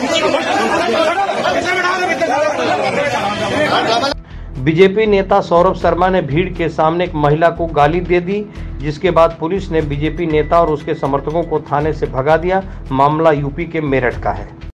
BJP नेता सौरभ शर्मा ने भीड़ के सामने एक महिला को गाली दे दी, जिसके बाद पुलिस ने बीजेपी नेता और उसके समर्थकों को थाने से भगा दिया। मामला यूपी के मेरठ का है।